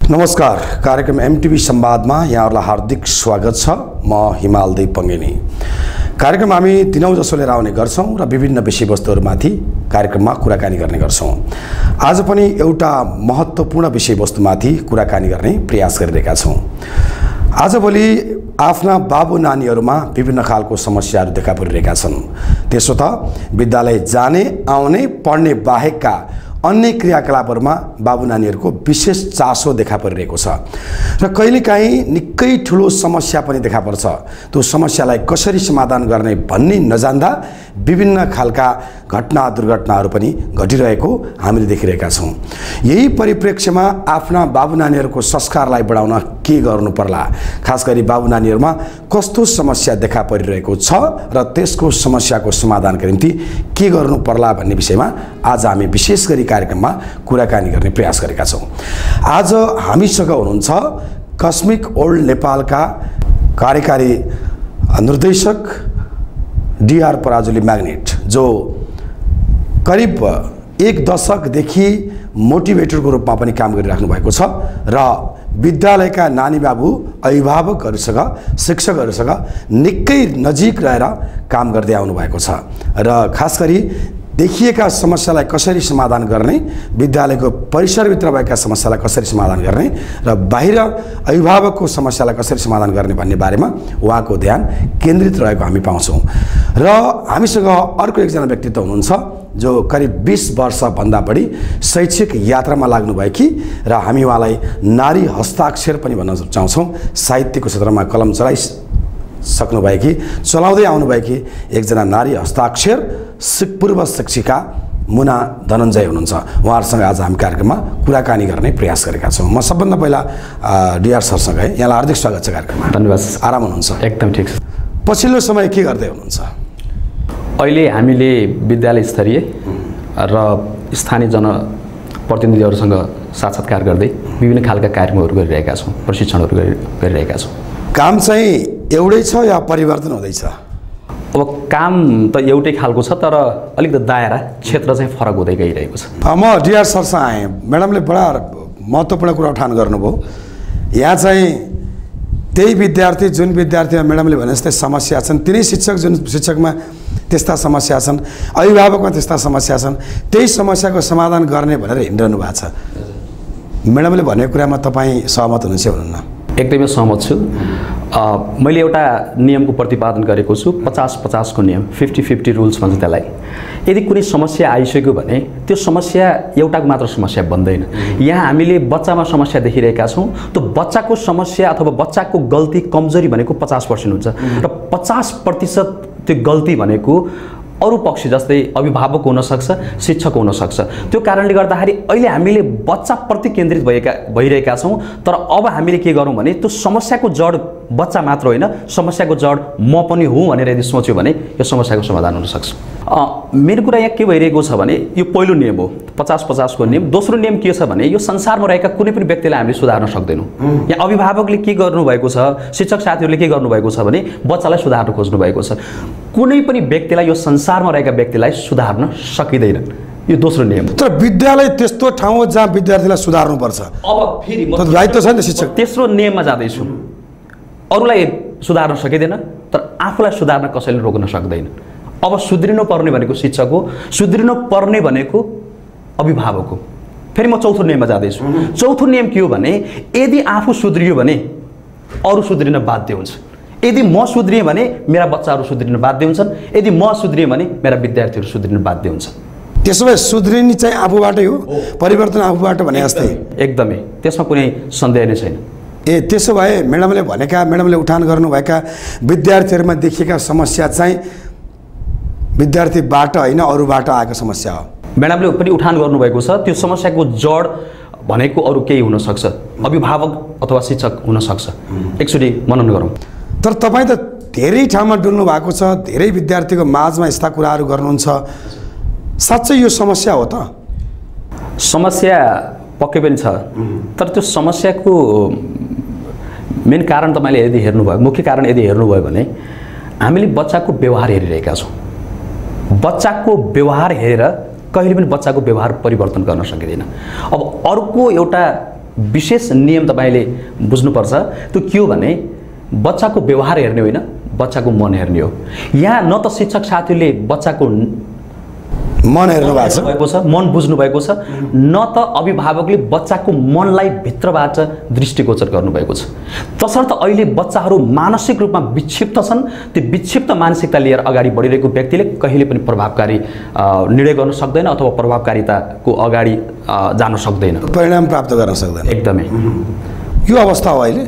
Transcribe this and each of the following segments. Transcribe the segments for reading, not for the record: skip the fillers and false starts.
नमस्कार, कार्यक्रम एमटीभी संवादमा यहाँहरूलाई हार्दिक स्वागत छ। म हिमालदेव पङ्गेनी। कार्यक्रम हामी दिनौं जसो लिएर आउने गर्छौं र विभिन्न विषयवस्तुहरूमाथि कार्यक्रममा कुराकानी गर्ने गर्छौं। आज पनि एउटा महत्त्वपूर्ण विषयवस्तुमाथि कुराकानी गर्ने प्रयास गरिरहेका छौं। आजभोलि आफ्ना बाबु नानीहरूमा विभिन्न खालको समस्याहरू देखा परिरहेका छन्। त्यसो त विद्यालय जाने, आउने, पढ्ने बाहेकका अन्य क्रियाकलापहरूमा बाबु नानीहरूको विशेष चासो देखा परिरहेको छ र कहिलेकाहीँ निकै ठुलो समस्या पनि देखा पर्छ। त्यो समस्यालाई कसरी समाधान गर्ने भन्ने नजान्दा विभिन्न खालका घटना दुर्घटनाहरू पनि घटिरहेको हामीले देखिरहेका छौं। यही परिप्रेक्ष्यमा आफ्ना बाबु नानीहरूको संस्कारलाई बढाउन के गर्नु पर्ला, खास गरी बाबु नानीहरूमा कस्तो समस्या देखा परिरहेको छ र त्यसको समस्याको समाधानका निम्ति के गर्नु पर्ला भन्ने विषयमा आज हामी विशेष गरी कार्यक्रममा कुराकानी गर्ने प्रयास गरेका छौं। आज हामीसँग हुनुहुन्छ कस्मिक ओल्ड नेपालका कार्यकारी निर्देशक डीआर पराजुली म्याग्नेट, जो करिब एक दशकदेखि मोटिभेटरको रूपमा पनि काम गरिराख्नु भएको छ र विद्यालयका नानी बाबु अभिभावकहरूसँग, शिक्षकहरूसँग निकै नजिक रहेर काम गर्दै आउनु भएको छ र खास गरी देखिएका समस्यालाई कसरी समाधान गर्ने, विद्यालयको परिसरभित्र भएका समस्यालाई कसरी समाधान गर्ने र बाहिर अभिभावकको समस्यालाई कसरी समाधान गर्ने भन्ने बारेमा उहाँको ध्यान केन्द्रित रहेको हामी पाउँछौँ। र हामीसँग अर्को एकजना व्यक्तित्व हुनुहुन्छ जो करिब 20 वर्षभन्दा बढी शैक्षिक यात्रामा लाग्नुभएकी र हामी उहाँलाई नारी हस्ताक्षर पनि भन्न चाहन्छौँ। साहित्यको क्षेत्रमा कलम चलाउँदै आउनुभएकी एकजना नारी हस्ताक्षर पूर्व शिक्षिका मुना धनञ्जय हुनुहुन्छ। उहाँहरूसँग आज हामी कार्यक्रममा कुराकानी गर्ने प्रयास गरेका छौँ। म सबभन्दा पहिला डीआर सरसँग यहाँलाई हार्दिक स्वागत छ कार्यक्रममा। धन्यवाद। आराम हुनुहुन्छ? एकदम ठिक छ। पछिल्लो समय के गर्दै हुनुहुन्छ? अहिले हामीले विद्यालय स्तरीय र स्थानीय जनप्रतिनिधिहरूसँग साक्षात्कार गर्दै विभिन्न खालका कार्यक्रमहरू गरिरहेका छौँ, प्रशिक्षणहरू गरिरहेका छौँ। काम चाहिँ एउटै छ या परिवर्तन हुँदैछ? अब काम त एउटै खालको छ, तर अलिकति दायरा क्षेत्र चाहिँ फरक हुँदै गइरहेको छ। म डीआर सरसँग आएँ, म्याडमले बडा महत्त्वपूर्ण कुरा उठान गर्नुभयो। यहाँ चाहिँ त्यही विद्यार्थी, जुन विद्यार्थीमा म्याडमले भने जस्तै समस्या छन्, तिनै शिक्षक जुन शिक्षकमा त्यस्ता समस्या छन्, अभिभावकमा त्यस्ता समस्या छन्, त्यही समस्याको समाधान गर्ने भनेर हिँडिरहनु भएको छ। म्याडमले भनेको कुरामा तपाईँ सहमत हुनुहुन्छ भन्नुहुन्न? एकदमै सहमत छु। मैले एउटा नियमको प्रतिपादन गरेको छु, 50-50 को नियम, 50-50 रुल्स भन्छ त्यसलाई। यदि कुनै समस्या आइसक्यो भने त्यो समस्या एउटाको मात्र समस्या बन्दैन। यहाँ हामीले बच्चामा समस्या देखिरहेका छौँ, त्यो बच्चाको समस्या अथवा बच्चाको गल्ती, कमजोरी भनेको 50% हुन्छ र 50% त्यो गल्ती भनेको अरू पक्ष जस्तै अभिभावक हुन सक्छ, शिक्षक हुन सक्छ। त्यो कारणले गर्दाखेरि अहिले हामीले बच्चाप्रति केन्द्रित भइरहेका छौँ। तर अब हामीले के गरौँ भने त्यो समस्याको जड बच्चा मात्र होइन, समस्याको जड म पनि हुँ भनेर यदि सोच्यो भने यो समस्याको समाधान हुन सक्छ। मेरो कुरा यहाँ के भइरहेको छ भने यो पहिलो नियम हो, 50-50 को नियम। दोस्रो नियम के छ भने यो संसारमा रहेका कुनै पनि व्यक्तिलाई हामीले सुधार्न सक्दैनौँ। यहाँ अभिभावकले के गर्नुभएको छ, शिक्षक साथीहरूले के गर्नुभएको छ भने बच्चालाई सुधार्न खोज्नु भएको छ। कुनै पनि व्यक्तिलाई, यो संसारमा रहेका व्यक्तिलाई सुधार्न सकिँदैन। यो दोस्रो नियम। तर विद्यालय त्यस्तो ठाउँ हो जहाँ विद्यार्थीलाई सुधार्नुपर्छ। अब फेरि दायित्व छ नि शिक्षक। तेस्रो नियममा जाँदैछु। अरूलाई सुधार्न सकिँदैन, तर आफूलाई सुधार्न कसैले रोक्न सक्दैन। अब सुध्रिनु पर्ने भनेको शिक्षक हो, सुध्रिनु पर्ने भनेको अभिभावक हो। फेरि म चौथो नियममा जाँदैछु। चौथो नियम के हो भने यदि आफू सुध्रियो भने अरू सुध्रिन बाध्य हुन्छ। यदि म सुध्रिएँ भने मेरा बच्चाहरू सुध्रिन बाध्य हुन्छन्, यदि म सुध्रिएँ भने मेरा विद्यार्थीहरू सुध्रिन बाध्य हुन्छन्। त्यसो भए सुध्रिने चाहिँ आफूबाटै हो, परिवर्तन आफूबाट भने जस्तै। एकदमै, त्यसमा कुनै सन्देह नै छैन। त्यसो भए म्याडमले उठान गर्नुभएका विद्यार्थीहरूमा देखिएका समस्या चाहिँ विद्यार्थीबाट होइन, अरूबाट आएको समस्या हो। म्याडमले पनि उठान गर्नुभएको छ। त्यो समस्याको जड भनेको अरू केही हुन सक्छ, अभिभावक अथवा शिक्षक हुन सक्छ। एकचोटि मनन गरौँ। तर तपाईँ त धेरै ठाउँमा डुल्नु भएको छ, धेरै विद्यार्थीको माझमा यस्ता कुराहरू गर्नुहुन्छ। साँच्चै यो समस्या हो त? समस्या पक्कै पनि छ, तर त्यो समस्याको मेन कारण तपाईँले यदि हेर्नुभयो, मुख्य कारण यदि हेर्नुभयो भने हामीले बच्चाको व्यवहार हेरिरहेका छौँ। बच्चाको व्यवहार हेरेर कहिले पनि बच्चाको व्यवहार परिवर्तन गर्न सकिँदैन। अब अर्को एउटा विशेष नियम तपाईँले बुझ्नुपर्छ। त्यो के हो भने बच्चाको व्यवहार हेर्ने होइन, बच्चाको मन हेर्ने हो। यहाँ न त शिक्षक साथीले बच्चाको मन हेर्नु भएको छ, मन बुझ्नु भएको छ, न त अभिभावकले बच्चाको मनलाई भित्रबाट दृष्टिगोचर गर्नुभएको छ। तसर्थ अहिले बच्चाहरू मानसिक रूपमा विक्षिप्त छन्। त्यो विक्षिप्त मानसिकता लिएर अगाडि बढिरहेको व्यक्तिले कहिले पनि प्रभावकारी निर्णय गर्न सक्दैन अथवा प्रभावकारिताको अगाडि जान सक्दैन, परिणाम प्राप्त गर्न सक्दैन। एकदमै यो अवस्था हो अहिले।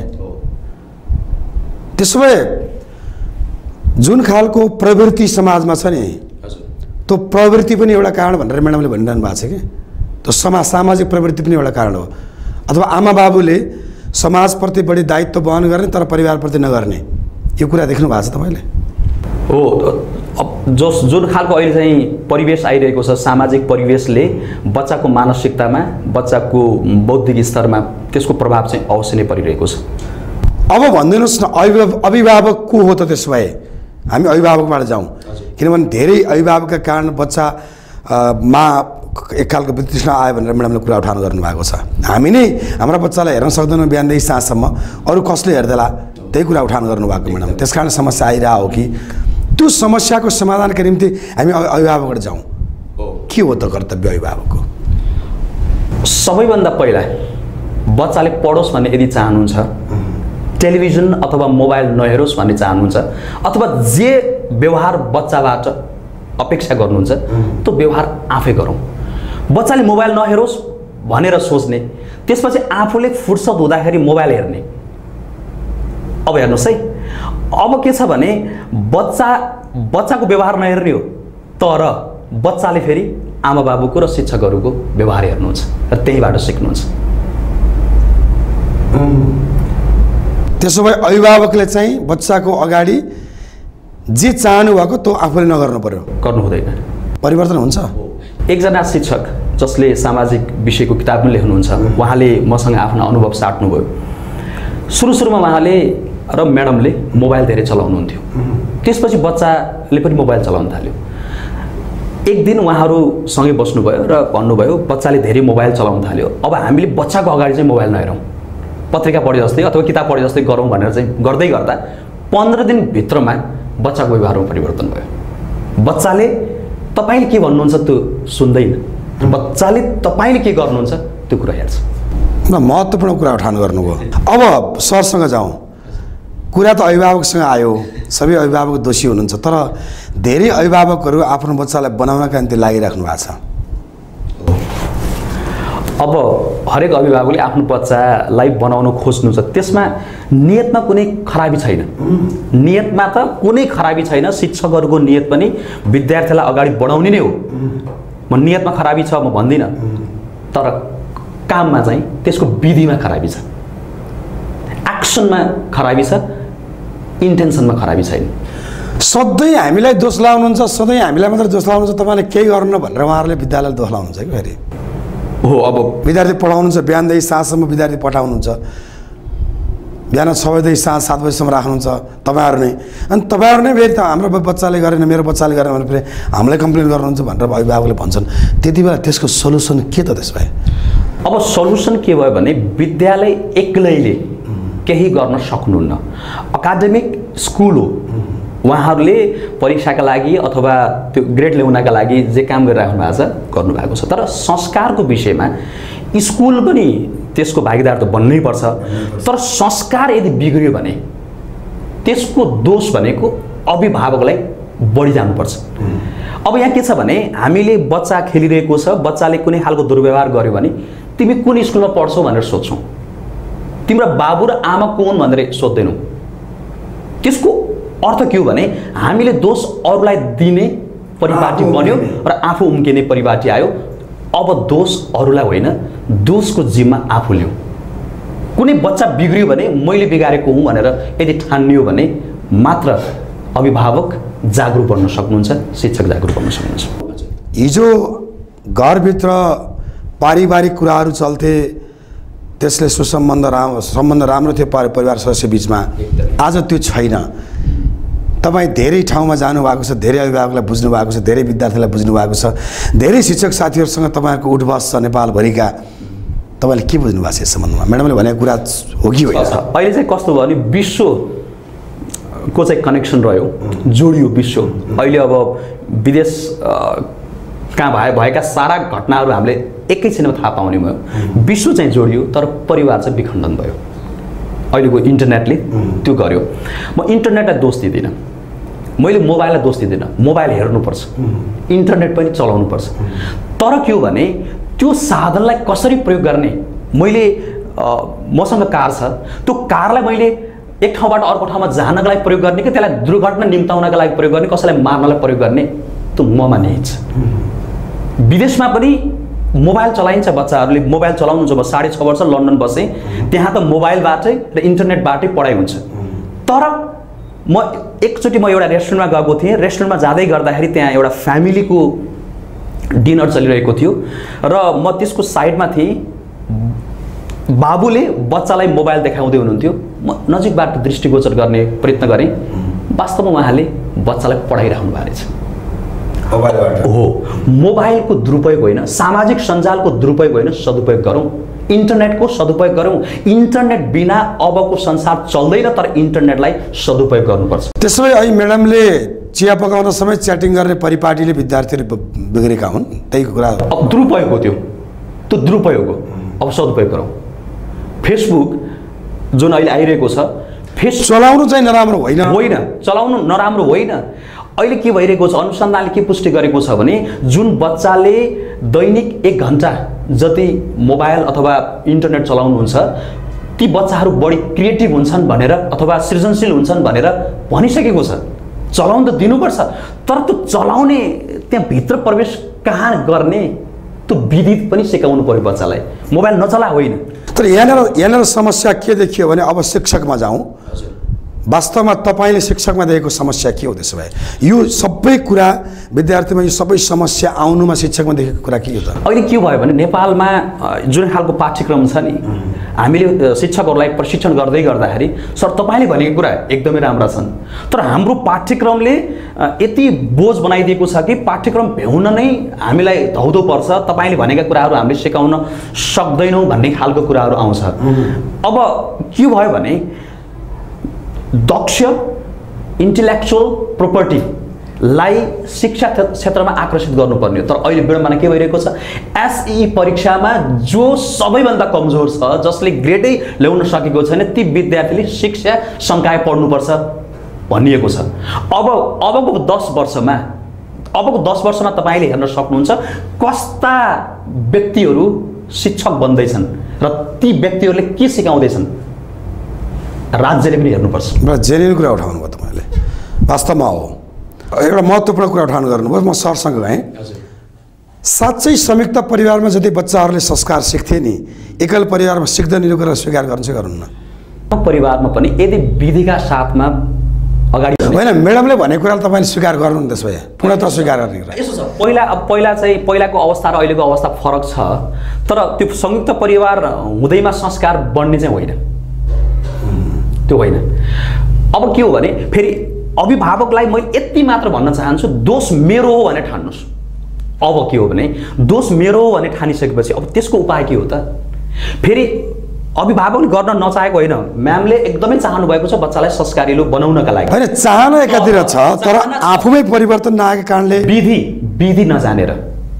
त्यसो भए जुन खालको प्रवृत्ति समाजमा छ नि, त्यो प्रवृत्ति पनि एउटा कारण भनेर म्याडमले भनिरहनु भएको छ कि त्यो सामाजिक प्रवृत्ति पनि एउटा कारण हो। अथवा आमा बाबुले समाजप्रति बढी दायित्व वहन गर्ने तर परिवारप्रति नगर्ने, यो कुरा देख्नु भएको छ तपाईँले? हो, जुन खालको अहिले चाहिँ परिवेश आइरहेको छ, सामाजिक परिवेशले बच्चाको मानसिकतामा, बच्चाको बौद्धिक स्तरमा त्यसको प्रभाव चाहिँ अवश्य नै परिरहेको छ। अब भनिदिनुहोस् न, अभिभावक को हो त? त्यसो भए हामी अभिभावकबाट जाउँ, किनभने धेरै अभिभावकका कारण बच्चा मा एक खालको वितृष्णा आयो भनेर म्याडमले कुरा उठान गर्नुभएको छ। हामी नै हाम्रा बच्चालाई हेर्न सक्दैनौँ बिहानदेखि साँझसम्म, अरू कसले हेर्दैला, त्यही कुरा उठान गर्नुभएको म्याडम। त्यस कारण समस्या आइरहेको हो कि त्यो समस्याको समाधानका निम्ति हामी अभिभावकबाट जाउँ, के हो त कर्तव्य अभिभावकको? सबैभन्दा पहिला बच्चाले पढोस् भन्ने यदि चाहनुहुन्छ, टेलिभिजन अथवा मोबाइल नहेरोस् भन्ने चाहनुहुन्छ, अथवा जे व्यवहार बच्चाबाट अपेक्षा गर्नुहुन्छ त्यो व्यवहार आफै गरौँ। बच्चाले मोबाइल नहेरोस् भनेर सोच्ने, त्यसपछि आफूले फुर्सद हुँदाखेरि मोबाइल हेर्ने। अब हेर्नुहोस् है, अब के छ भने बच्चाको व्यवहार नहेर्ने हो, तर बच्चाले फेरि आमा बाबुको र शिक्षकहरूको व्यवहार हेर्नुहुन्छ र त्यहीबाट सिक्नुहुन्छ। त्यसो भए अभिभावकले चाहिँ बच्चाको अगाडि जे चाहनु भएको त्यो आफूले नगर्नु पर्यो, गर्नु हुँदैन। परिवर्तन हुन्छ। एकजना शिक्षक जसले सामाजिक विषयको किताब पनि लेख्नुहुन्छ, उहाँले मसँग आफ्नो अनुभव साट्नुभयो। सुरुमा उहाँले र म्याडमले मोबाइल धेरै चलाउनुहुन्थ्यो, त्यसपछि बच्चाले पनि मोबाइल चलाउन थाल्यो। एक दिन उहाँहरू सँगै बस्नुभयो र भन्नुभयो बच्चाले धेरै मोबाइल चलाउन थाल्यो, अब हामीले बच्चाको अगाडि चाहिँ मोबाइल नहेरौँ, पत्रिका पढे जस्तै अथवा किताब पढे जस्तै गरौँ भनेर चाहिँ गर्दै गर्दा 15 दिनभित्रमा बच्चाको व्यवहारमा परिवर्तन भयो। बच्चाले तपाईँले के भन्नुहुन्छ त्यो सुन्दैन, बच्चाले तपाईँले के गर्नुहुन्छ त्यो कुरा हेर्छ। महत्त्वपूर्ण कुरा उठान गर्नुभयो। अब सरसँग जाउँ, कुरा त अभिभावकसँग आयो, सबै अभिभावक दोषी हुनुहुन्छ, तर धेरै अभिभावकहरू आफ्नो बच्चालाई बनाउनका निम्ति लागिराख्नु भएको छ। अब हरेक अभिभावकले आफ्नो बच्चालाई बनाउन खोज्नुहुन्छ, त्यसमा नियतमा कुनै खराबी छैन, नियतमा त कुनै खराबी छैन। शिक्षकहरूको नियत पनि विद्यार्थीलाई अगाडि बढाउने नै हो। म नियतमा खराबी छ म भन्दिनँ, तर काममा चाहिँ त्यसको विधिमा खराबी छ, एक्सनमा खराबी छ, इन्टेन्सनमा खराबी छैन। सधैँ हामीलाई दोष लाउनुहुन्छ, सधैँ हामीलाई मात्र दोष लाउनुहुन्छ, तपाईँले केही गर्नु भनेर उहाँहरूले विद्यालयलाई दोष लाउनुहुन्छ कि फेरि हो। अब विद्यार्थी पढाउनुहुन्छ, बिहानदेखि साँझसम्म विद्यार्थी पठाउनुहुन्छ, बिहान 6 बजेदेखि साँझ 7 बजीसम्म राख्नुहुन्छ तपाईँहरू नै, अनि तपाईँहरू नै फेरि त हाम्रो बच्चाले गरेन, मेरो बच्चाले गरेन भने फेरि हामीलाई कम्प्लेन गर्नुहुन्छ भनेर अभिभावकले भन्छन्। त्यति बेला त्यसको सल्युसन के त? त्यस भए अब सल्युसन के भयो भने विद्यालय एक्लैले केही गर्न सक्नुहुन्न। अकाडेमिक स्कुल हो, उहाँहरूले परीक्षाका लागि अथवा त्यो ग्रेड ल्याउनका लागि जे काम गरिराख्नु भएको छ गर्नुभएको छ, तर संस्कारको विषयमा स्कुल पनि त्यसको भागीदार त बन्नै पर्छ। तर संस्कार यदि बिग्रियो भने त्यसको दोष भनेको अभिभावकलाई बढी जानुपर्छ। अब यहाँ के छ भने हामीले बच्चा खेलिरहेको छ, बच्चाले कुनै खालको दुर्व्यवहार गर्यो भने तिमी कुन स्कुलमा पढ्छौ भनेर सोध्छौ, तिम्रो बाबु र आमा को हुन् भनेर सोध्दैनौ। त्यसको अर्थ के हो भने हामीले दोष अरूलाई दिने परिपाटी बन्यो र आफू उम्किने परिपाटी आयो। अब दोष अरूलाई होइन, दोषको जिम्मा आफू लिऊ। कुनै बच्चा बिग्रियो भने मैले बिगारेको हुँ भनेर यदि ठानियो भने मात्र अभिभावक जागरुक बन्न सक्नुहुन्छ, शिक्षक जागरुक बन्न सक्नुहुन्छ। हिजो घरभित्र पारिवारिक कुराहरू चल्थे, त्यसले सम्बन्ध राम्रो थियो परिवार सदस्य बिचमा। आज त्यो छैन। तपाईँ धेरै ठाउँमा जानुभएको छ, धेरै अभिभावकलाई बुझ्नु भएको छ, धेरै विद्यार्थीलाई बुझ्नु भएको छ, धेरै शिक्षक साथीहरूसँग तपाईँहरूको उठबस छ नेपालभरिका। तपाईँले के बुझ्नु भएको छ यस सम्बन्धमा म्याडमले भनेको कुरा हो कि होइन अहिले चाहिँ कस्तो भयो भने विश्वको चाहिँ कनेक्सन रह्यो जोडियो विश्व अहिले अब विदेश कहाँ भएका सारा घटनाहरू हामीले एकैछिनमा थाहा पाउने भयो विश्व चाहिँ जोडियो तर परिवार चाहिँ विखण्डन भयो अहिलेको इन्टरनेटले त्यो गर्यो म इन्टरनेटलाई दोष दिँदिनँ मैले मोबाइललाई दोष दिँदिनँ मोबाइल हेर्नुपर्छ इन्टरनेट पनि चलाउनुपर्छ तर के हो भने त्यो साधनलाई कसरी प्रयोग गर्ने मैले मसँग कार छ त्यो कारलाई मैले एक ठाउँबाट अर्को ठाउँमा जानका लागि प्रयोग गर्ने कि त्यसलाई दुर्घटना निम्ताउनका लागि प्रयोग गर्ने कसैलाई मार्नलाई प्रयोग गर्ने त्यो ममा नै छ विदेशमा पनि मोबाइल चलाइन्छ बच्चाहरूले मोबाइल चलाउनु जब 6.5 वर्ष लन्डन बसेँ त्यहाँ त मोबाइलबाटै र इन्टरनेटबाटै पढाइ हुन्छ तर म एकचोटि म एउटा रेस्टुरेन्टमा गएको थिएँ रेस्टुरेन्टमा जाँदै गर्दाखेरि त्यहाँ एउटा फ्यामिलीको डिनर चलिरहेको थियो र म त्यसको साइडमा थिएँ बाबुले बच्चालाई मोबाइल देखाउँदै हुनुहुन्थ्यो म नजिकबाट दृष्टिगोचर गर्ने प्रयत्न गरेँ वास्तवमा उहाँले बच्चालाई पढाइराख्नु भएको रहेछ हो मोबाइलको दुरुपयोग होइन सामाजिक सञ्जालको दुरुपयोग होइन सदुपयोग गरौँ इन्टरनेटको सदुपयोग गरौँ इन्टरनेट बिना अबको संसार चल्दैन तर इन्टरनेटलाई सदुपयोग गर्नुपर्छ त्यसो भए अहिले म्याडमले चिया पकाउन समय च्याटिङ गर्ने परिपाटीले विद्यार्थीहरू बिग्रेका हुन् त्यही कुरा अब दुरुपयोग हो त्यो दुरुपयोग हो अब सदुपयोग गरौँ फेसबुक जुन अहिले आइरहेको छ चलाउनु चाहिँ नराम्रो होइन होइन चलाउनु नराम्रो होइन अहिले के भइरहेको छ अनुसन्धानले के पुष्टि गरेको छ भने जुन बच्चाले दैनिक 1 घण्टा जति मोबाइल अथवा इन्टरनेट चलाउनुहुन्छ ती बच्चाहरू बढी क्रिएटिभ हुन्छन् भनेर अथवा सृजनशील हुन्छन् भनेर भनिसकेको छ चलाउन त दिनुपर्छ तर त्यो चलाउने त्यहाँ भित्र प्रवेश कहाँ गर्ने त्यो विधि पनि सिकाउनु पर्यो बच्चालाई मोबाइल नचला होइन तर यहाँनिर समस्या के देखियो भने अब शिक्षकमा जाउँ वास्तवमा तपाईँले शिक्षकमा देखेको समस्या के हो त्यसो भए यो सबै कुरा विद्यार्थीमा यो सबै समस्या आउनुमा शिक्षकमा देखेको कुरा के हो त अहिले के भयो भने नेपालमा जुन खालको पाठ्यक्रम छ नि हामीले शिक्षकहरूलाई प्रशिक्षण गर्दै गर्दाखेरि सर तपाईँले भनेको कुरा एकदमै राम्रा छन् तर हाम्रो पाठ्यक्रमले यति बोझ बनाइदिएको छ कि पाठ्यक्रम भ्याउन नै हामीलाई धौधो पर्छ तपाईँले भनेका कुराहरू हामीले सिकाउन सक्दैनौँ भन्ने खालको कुराहरू आउँछ अब के भयो भने दक्ष इन्टेलेक्चुअल प्रोपर्टीलाई शिक्षा क्षेत्रमा आकर्षित गर्नुपर्ने तर अहिले विडम्बना के भइरहेको छ एसई परीक्षामा जो सबैभन्दा कमजोर छ जसले ग्रेडै ल्याउन सकेको छैन ती विद्यार्थीले शिक्षा संकाय पढ्नुपर्छ भनिएको छ अबको 10 वर्षमा तपाईँले हेर्न सक्नुहुन्छ कस्ता व्यक्तिहरू शिक्षक बन्दैछन् र ती व्यक्तिहरूले के सिकाउँदैछन् राज्यले पनि हेर्नुपर्छ जेन्युन कुरा उठाउनु भयो तपाईँले वास्तवमा हो एउटा महत्त्वपूर्ण कुरा उठाउनु गर्नुभयो म सरसँग गएँ साँच्चै संयुक्त परिवारमा जति बच्चाहरूले संस्कार सिक्थे नि एकल परिवारमा सिक्दैन यो कुरा स्वीकार गर्नु चाहिँ गर्नुहुन्न परिवारमा पनि यदि विधिका साथमा अगाडि होइन म्याडमले भनेको कुरालाई तपाईँले स्वीकार गर्नुहुन्न त्यसो भए पूर्णतः स्वीकार गर्ने कुरा यसो छ पहिला चाहिँ पहिलाको अवस्था र अहिलेको अवस्था फरक छ तर त्यो संयुक्त परिवार हुँदैमा संस्कार बढ्ने चाहिँ होइन त्यो होइन अब के हो भने फेरि अभिभावकलाई मैले यति मात्र भन्न चाहन्छु दोष मेरो हो भने ठान्नुहोस् अब के हो भने दोष मेरो हो भने ठानिसकेपछि अब त्यसको उपाय के हो त फेरि अभिभावकले गर्न नचाहेको होइन म्यामले एकदमै चाहनु भएको छ बच्चालाई संस्कारिलो बनाउनका लागि होइन चाहना एकातिर छ तर आफूमै परिवर्तन नआएको कारणले विधि नजानेर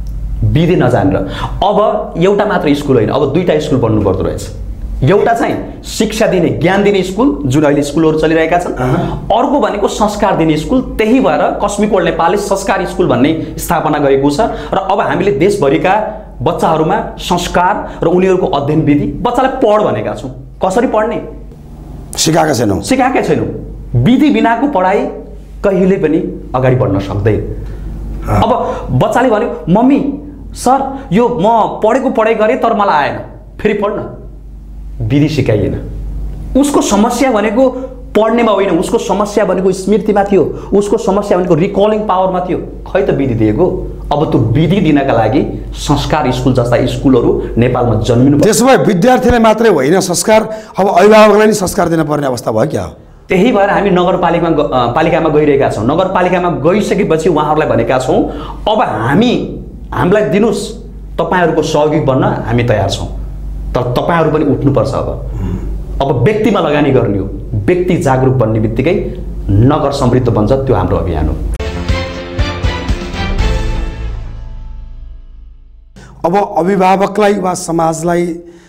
अब एउटा मात्र स्कुल होइन अब 2टा स्कुल बन्नु पर्दो रहेछ एउटा चाहिँ शिक्षा दिने ज्ञान दिने स्कुल जुन अहिले स्कुलहरू चलिरहेका छन् अर्को भनेको संस्कार दिने स्कुल त्यही भएर कस्मिक वर्ल्ड नेपालले संस्कार स्कुल भन्ने स्थापना गरेको छ र अब हामीले देशभरिका बच्चाहरूमा संस्कार र उनीहरूको अध्ययन विधि बच्चालाई पढ भनेका छौँ कसरी पढ्ने सिकाएका छैनौँ विधि बिनाको पढाइ कहिले पनि अगाडि बढ्न सक्दैन अब बच्चाले भन्यो मम्मी सर यो म पढेको पढाइ गरेँ तर मलाई आएन फेरि पढ्न विधि सिकाइएन उसको समस्या भनेको पढ्नेमा होइन उसको समस्या भनेको स्मृतिमा थियो उसको समस्या भनेको रिकलिङ पावरमा थियो खै त विधि दिएको अब त्यो विधि दिनका लागि संस्कार स्कुल जस्ता स्कुलहरू नेपालमा जन्मिनु त्यसो भए विद्यार्थीलाई मात्रै होइन संस्कार अब अभिभावकलाई नि संस्कार दिनुपर्ने अवस्था भयो क्या त्यही भएर हामी नगरपालिकामा गइरहेका छौँ नगरपालिकामा गइसकेपछि उहाँहरूलाई भनेका छौँ अब हामीलाई दिनुहोस् तपाईँहरूको सहयोगी बन्न हामी तयार छौँ तर तपाईँहरू पनि उठ्नुपर्छ। अब व्यक्तिमा लगानी गर्ने हो। व्यक्ति जागरुक बन्ने बित्तिकै नगर समृद्ध बन्छ, त्यो हाम्रो अभियान हो। अब अभिभावकलाई वा समाजलाई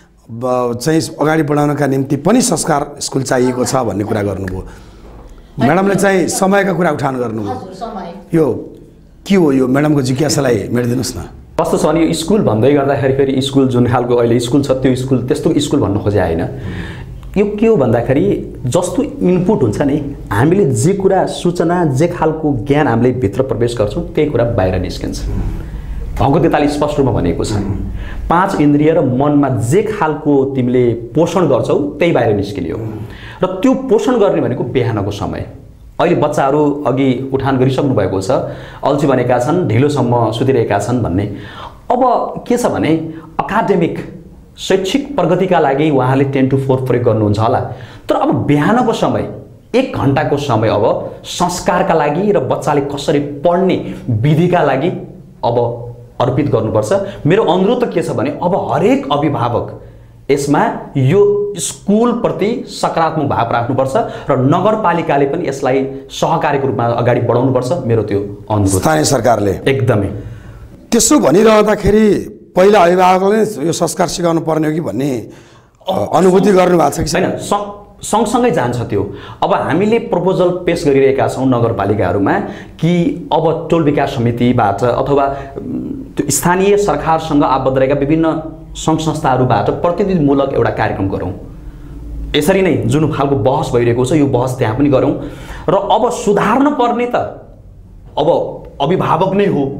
चाहिँ अगाडि बढाउनका निम्ति पनि संस्कार स्कुल चाहिएको छ भन्ने कुरा गर्नुभयो। म्याडमले चाहिँ समयका कुरा उठान गर्नुभयो। यो के हो? यो म्याडमको जिज्ञासालाई मेटिदिनुहोस् न। कस्तो छ भने यो स्कुल भन्दै गर्दाखेरि फेरि स्कुल जुन खालको अहिले स्कुल छ त्यो स्कुल त्यस्तो स्कुल भन्नु खोजे होइन। यो के हो भन्दाखेरि जस्तो इनपुट हुन्छ नि, हामीले जे कुरा सूचना जे खालको ज्ञान हामीले भित्र प्रवेश गर्छौँ त्यही कुरा बाहिर निस्किन्छ। भगवद्गीताले स्पष्ट रूपमा भनेको छ 5 इन्द्रिय र मनमा जे खालको तिमीले पोषण गर्छौ त्यही बाहिर निस्किने हो। र त्यो पोषण गर्ने भनेको बिहानको समय। अहिले बच्चाहरू अघि उठान गरिसक्नु भएको छ, अल्छी बनेका छन्, ढिलोसम्म सुतिरहेका छन् भन्ने। अब के छ भने अकाडेमिक शैक्षिक प्रगतिका लागि उहाँले 10 to 4 प्रयोग गर्नुहुन्छ होला, तर अब बिहानको समय 1 घण्टाको समय अब संस्कारका लागि र बच्चाले कसरी पढ्ने विधिका लागि अब अर्पित गर्नुपर्छ। मेरो अनुरोध त के छ भने अब हरेक अभिभावक यसमा यो स्कुलप्रति सकारात्मक भाव राख्नुपर्छ र नगरपालिकाले पनि यसलाई सहकारीको रूपमा अगाडि बढाउनुपर्छ। मेरो त्यो अनुरोध। स्थानीय सरकारले एकदमै त्यसो भनिरहँदाखेरि पहिला अभिभावकले यो संस्कार सिकाउनु पर्ने हो कि भन्ने अनुभूति गर्नुभएको छ कि छैन? सँगसँगै जान्छ त्यो। अब हामीले प्रपोजल पेश गरिरहेका छौँ नगरपालिकाहरूमा कि अब टोल विकास समितिबाट अथवा त्यो स्थानीय सरकारसँग आबद्ध रहेका विभिन्न सङ्घ संस्थाहरूबाट प्रतिनिधिमूलक एउटा कार्यक्रम गरौँ। यसरी नै जुन खालको बहस भइरहेको छ यो बहस त्यहाँ पनि गरौँ। र अब सुधार्न पर्ने त अब अभिभावक नै हो,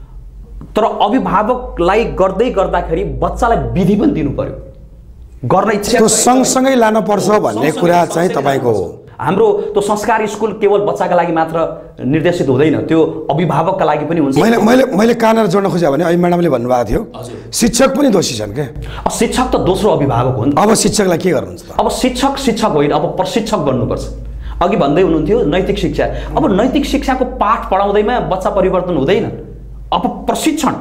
तर अभिभावकलाई गर्दै गर्दाखेरि बच्चालाई विधि पनि दिनु पर्यो। गर्न इच्छा त्यो सँगसँगै लान पर्छ भन्ने कुरा चाहिँ तपाईँको हो। हाम्रो त्यो संस्कार स्कुल केवल बच्चाका लागि मात्र निर्देशित हुँदैन, त्यो अभिभावकका लागि पनि हुन्छ। मैले कहाँनिर जोड्न खोजेँ भने अहिले म्याडमले भन्नुभएको थियो शिक्षक पनि दोषी छन् क्या। शिक्षक त दोस्रो अभिभावक हो नि। अब शिक्षकलाई के गर्नुहुन्छ? अब शिक्षक होइन, अब प्रशिक्षक बन्नुपर्छ। अघि भन्दै हुनुहुन्थ्यो नैतिक शिक्षा। अब नैतिक शिक्षाको पाठ पढाउँदैमा बच्चा परिवर्तन हुँदैन। अब प्रशिक्षण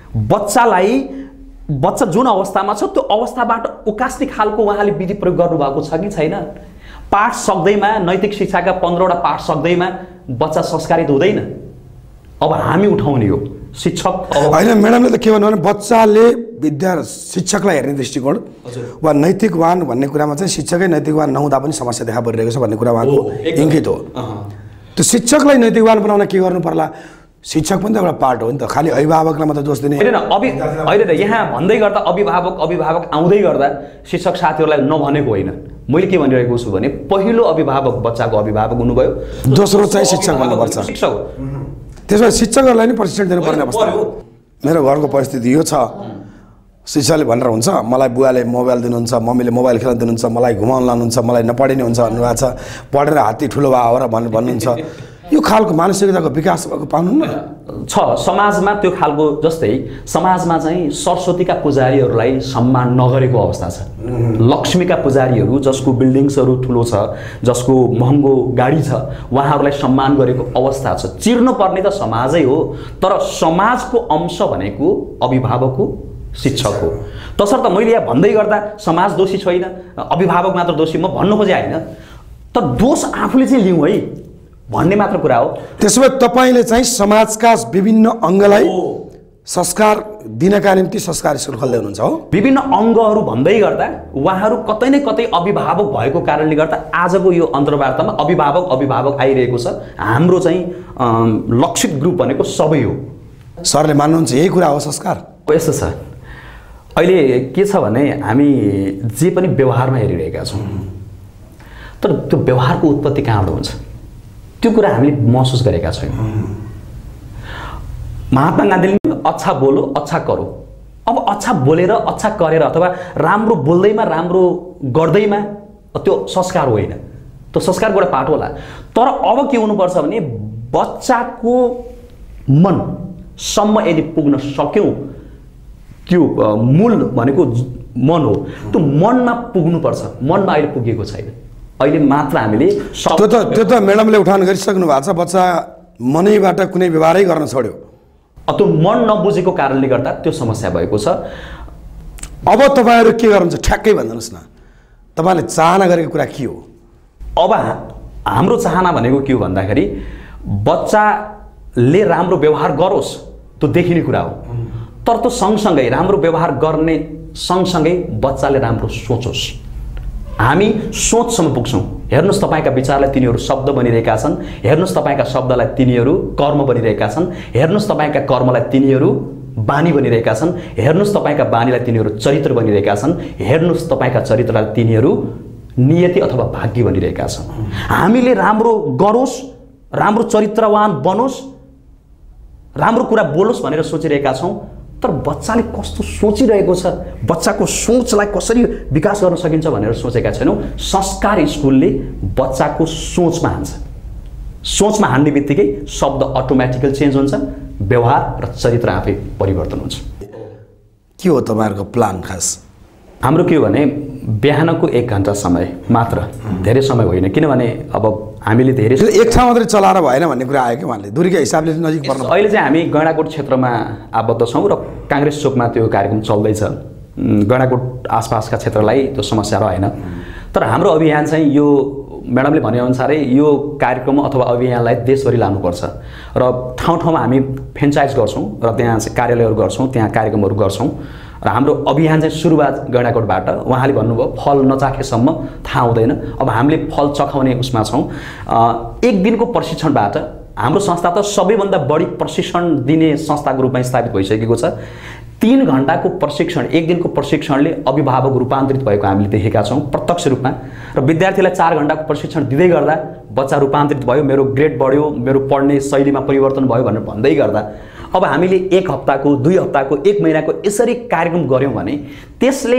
बच्चा जुन अवस्थामा छ त्यो अवस्थाबाट उकास्ने खालको उहाँले विधि प्रयोग गर्नुभएको छ कि छैन? पाठ सक्दैमा नैतिक शिक्षाका 15वटा पाठ सक्दैमा बच्चा संस्कारित हुँदैन। अब हामी उठाउने हो शिक्षक। होइन, म्याडमले त के भन्नु भने बच्चाले शिक्षकलाई हेर्ने दृष्टिकोण वा नैतिकवान भन्ने कुरामा चाहिँ शिक्षकै नैतिकवान नहुँदा पनि समस्या देखा परिरहेको छ भन्ने कुरा उहाँको इङ्गित हो। त्यो शिक्षकलाई नैतिकवान बनाउन के गर्नु पर्ला? शिक्षक पनि त एउटा पार्ट हो नि त, खालि अभिभावकलाई मात्र दोष दिने होइन। अहिले यहाँ भन्दै गर्दा अभिभावक आउँदै गर्दा शिक्षक साथीहरूलाई नभनेको होइन। मैले के भनिरहेको छु भने पहिलो अभिभावक बच्चाको अभिभावक हुनुभयो, दोस्रो चाहिँ शिक्षक भन्नुपर्छ। शिक्षक त्यसमा शिक्षकहरूलाई नै प्रशिक्षण दिनुपर्ने अवस्था हो। मेरो घरको परिस्थिति यो छ, शिक्षकले भनेर हुन्छ मलाई बुवाले मोबाइल दिनुहुन्छ, मम्मीले मोबाइल खेल्न दिनुहुन्छ, मलाई घुमाउन लानुहुन्छ, मलाई नपढिने हुन्छ भन्नुभएको छ, पढेर हात्ती ठुलो भयो र भन्नुहुन्छ। यो खालको मानसिकताको विकास पाउनुहुन्न छ समाजमा। त्यो खालको जस्तै समाजमा चाहिँ सरस्वतीका पुजारीहरूलाई सम्मान नगरेको अवस्था छ। लक्ष्मीका पुजारीहरू जसको बिल्डिङ्सहरू ठुलो छ, जसको महँगो गाडी छ, उहाँहरूलाई सम्मान गरेको अवस्था छ। चिर्न पर्ने त समाजै हो, तर समाजको अंश भनेको अभिभावक हो, शिक्षक हो। तसर्थ मैले यहाँ भन्दै गर्दा समाज दोषी छैन, अभिभावक मात्र दोषी म भन्नु खोजे होइन, तर दोष आफूले चाहिँ लिउँ है भन्ने मात्र कुरा हो। त्यसो भए तपाईँले चाहिँ समाजका विभिन्न अङ्गलाई संस्कार दिनका निम्ति संस्कार स्कुल खोल्दै हुनुहुन्छ हो? विभिन्न अङ्गहरू भन्दै गर्दा उहाँहरू कतै न कतै अभिभावक भएको कारणले गर्दा आजको यो अन्तर्वार्तामा अभिभावक आइरहेको छ। हाम्रो चाहिँ लक्षित ग्रुप भनेको सबै हो। सरले मान्नुहुन्छ यही कुरा हो संस्कार? यस्तो छ, अहिले के छ भने हामी जे पनि व्यवहारमा हेरिरहेका छौँ, तर त्यो व्यवहारको उत्पत्ति कहाँबाट हुन्छ त्यो कुरा हामीले महसुस गरेका छैनौँ। महात्मा गान्धीले अच्छा बोलो अच्छा करो। अब अच्छा बोलेर अच्छा गरेर अथवा राम्रो बोल्दैमा राम्रो गर्दैमा त्यो संस्कार होइन, त्यो संस्कारको एउटा पाठ होला। तर अब के हुनुपर्छ भने बच्चाको मनसम्म यदि पुग्न सक्यौँ, त्यो मूल भनेको मन हो, त्यो मनमा पुग्नुपर्छ। मनमा अहिले पुगेको छैन। अहिले मात्र हामीले त्यो त म्याडमले उठान गरिसक्नु भएको छ, बच्चा मनैबाट कुनै व्यवहारै गर्न छोड्यो। त्यो मन नबुझेको कारणले गर्दा त्यो समस्या भएको छ। अब तपाईँहरू के गर्नुहुन्छ ठ्याक्कै भन्नुहोस् न, तपाईँले चाहना गरेको कुरा के हो? अब हाम्रो चाहना भनेको के हो भन्दाखेरि बच्चाले राम्रो व्यवहार गरोस्, त्यो देखिने कुरा हो। तर त्यो सँगसँगै राम्रो व्यवहार गर्ने सँगसँगै बच्चाले राम्रो सोचोस्। हामी सोचसम्म पुग्छौँ। हेर्नुहोस् तपाईँका विचारलाई तिनीहरू शब्द बनिरहेका छन्, हेर्नुहोस् तपाईँका शब्दलाई तिनीहरू कर्म बनिरहेका छन्, हेर्नुहोस् तपाईँका कर्मलाई तिनीहरू बानी बनिरहेका छन्, हेर्नुहोस् तपाईँका बानीलाई तिनीहरू चरित्र बनिरहेका छन्, हेर्नुहोस् तपाईँका चरित्रलाई तिनीहरू नियति अथवा भाग्य बनिरहेका छन्। हामीले राम्रो गरोस्, राम्रो चरित्रवान बनोस्, राम्रो कुरा बोलोस् भनेर सोचिरहेका छौँ। तर बच्चाले कस्तो सोचिरहेको छ, बच्चाको सोचलाई कसरी विकास गर्न सकिन्छ भनेर सोचेका छैनौँ। संस्कार स्कुलले बच्चाको सोचमा हान्छ। सोचमा हान्ने बित्तिकै शब्द अटोमेटिकल चेन्ज हुन्छ, व्यवहार र चरित्र आफै परिवर्तन हुन्छ। के हो तपाईँहरूको प्लान खास? हाम्रो के हो भने बिहानको 1 घन्टा समय मात्र, धेरै समय होइन। किनभने अब हामीले धेरै एक ठाउँ मात्रै चलाएर भएन भन्ने कुरा आयो कि उहाँले दूरीका हिसाबले नजिक पर्नु। अहिले चाहिँ हामी गैँडाकोट क्षेत्रमा आबद्ध छौँ र काङ्ग्रेस चोकमा त्यो कार्यक्रम चल्दैछ। गैँडाकोट आसपासका क्षेत्रलाई त्यो समस्या रहेन। तर हाम्रो अभियान चाहिँ यो म्याडमले भनेअनुसारै यो कार्यक्रम अथवा अभियानलाई देशभरि लानुपर्छ र ठाउँ ठाउँमा हामी फ्रेन्चाइज गर्छौँ र त्यहाँ कार्यालयहरू गर्छौँ, त्यहाँ कार्यक्रमहरू गर्छौँ। र हाम्रो अभियान चाहिँ सुरुवात गैँडाकोटबाट। उहाँले भन्नुभयो फल नचाखेसम्म थाहा हुँदैन। अब हामीले फल चखाउने उसमा छौँ। 1 दिनको प्रशिक्षणबाट हाम्रो संस्था त सबैभन्दा बढी प्रशिक्षण दिने संस्थाको रूपमा स्थापित भइसकेको छ। 3 घण्टाको प्रशिक्षण, 1 दिनको प्रशिक्षणले अभिभावक रूपान्तरित भएको हामीले देखेका छौँ प्रत्यक्ष रूपमा। र विद्यार्थीलाई 4 घण्टाको प्रशिक्षण दिँदै गर्दा बच्चा रूपान्तरित भयो, मेरो ग्रेड बढ्यो, मेरो पढ्ने शैलीमा परिवर्तन भयो भनेर भन्दै गर्दा अब हामीले 1 हप्ताको, 2 हप्ताको, 1 महिनाको यसरी कार्यक्रम गऱ्यौँ भने त्यसले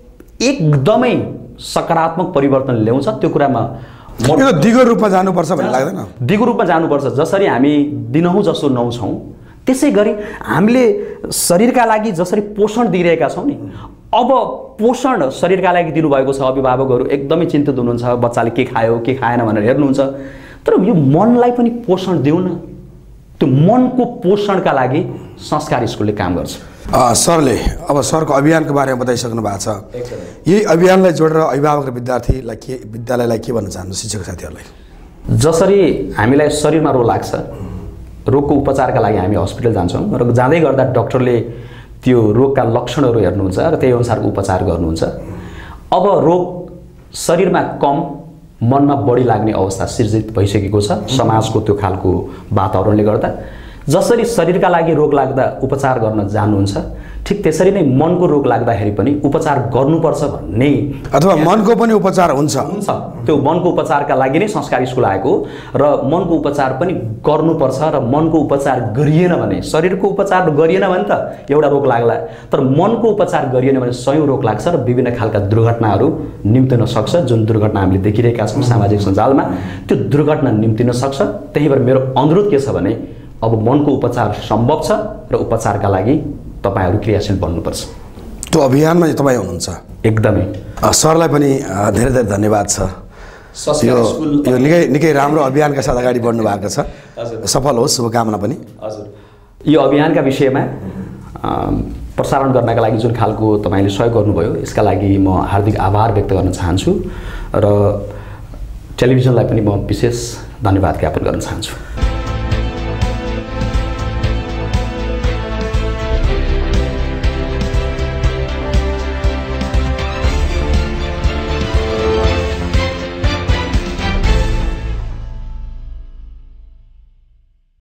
एकदमै सकारात्मक परिवर्तन ल्याउँछ। त्यो कुरामा दिगो रूपमा जानुपर्छ भन्ने लाग्दैन? दिगो रूपमा जानुपर्छ। जसरी हामी दिनहुँ जसो नहुन्छौँ त्यसै गरी हामीले शरीरका लागि जसरी पोषण दिइरहेका छौँ नि, अब पोषण शरीरका लागि दिनुभएको छ। अभिभावकहरू एकदमै चिन्तित हुनुहुन्छ, बच्चाले के खायो के खाएन भनेर हेर्नुहुन्छ। तर यो मनलाई पनि पोषण दिउँ न। त्यो मनको पोषणका लागि संस्कार स्कुलले काम गर्छ। सरले अब सरको अभियानको बारेमा बताइसक्नु भएको छ। यही अभियानलाई जोडेर अभिभावक र विद्यालयलाई के भन्न चाहनुहुन्छ शिक्षक साथीहरूलाई? जसरी हामीलाई शरीरमा रोग लाग्छ, रोगको उपचारका लागि हामी हस्पिटल जान्छौँ र जाँदै गर्दा डाक्टरले त्यो रोगका लक्षणहरू हेर्नुहुन्छ र त्यही अनुसारको उपचार गर्नुहुन्छ। अब रोग शरीरमा कम, मनमा बढी लाग्ने अवस्था सिर्जित भइसकेको छ समाजको त्यो खालको वातावरणले गर्दा। जसरी शरीरका लागि रोग लाग्दा उपचार गर्न जानुहुन्छ, ठिक त्यसरी नै मनको रोग लाग्दाखेरि पनि उपचार गर्नुपर्छ भन्ने, अथवा मनको पनि उपचार हुन्छ। त्यो मनको उपचारका लागि नै संस्कार स्कुल आएको र मनको उपचार पनि गर्नुपर्छ। र मनको उपचार गरिएन भने, शरीरको उपचार गरिएन भने त एउटा रोग लाग्ला, तर मनको उपचार गरिएन भने 100औं रोग लाग्छ र विभिन्न खालका दुर्घटनाहरू निम्तिन सक्छ। जुन दुर्घटना हामीले देखिरहेका छौँ सामाजिक सञ्जालमा, त्यो दुर्घटना निम्तिन सक्छ। त्यही भएर मेरो अनुरोध के छ भने अब मनको उपचार सम्भव छ र उपचारका लागि तपाईहरु क्रियाशील बन्नुपर्छ। त्यो अभियानमा तपाईँ हुनुहुन्छ। एकदमै सरलाई पनि धेरै धेरै धन्यवाद छ। यो निकै राम्रो अभियानका साथ अगाडि बढ्नु भएको छ। सफल होस्, शुभकामना पनि। हजुर, यो अभियानका विषयमा प्रसारण गर्नका लागि जुन खालको तपाईले सहयोग गर्नुभयो यसका लागि म हार्दिक आभार व्यक्त गर्न चाहन्छु र टेलिभिजनलाई पनि म विशेष धन्यवाद ज्ञापन गर्न चाहन्छु।